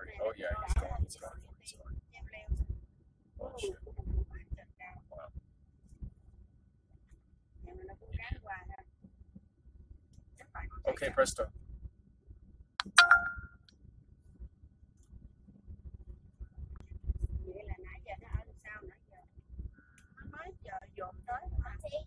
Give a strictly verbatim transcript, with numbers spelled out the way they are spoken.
already. Oh yeah, he's going. He's going. He's going. Oh shit. Wow. Okay, presto. Vậy là nãy giờ nó ở sao nãy giờ? Nó mới giờ dồn tới mà.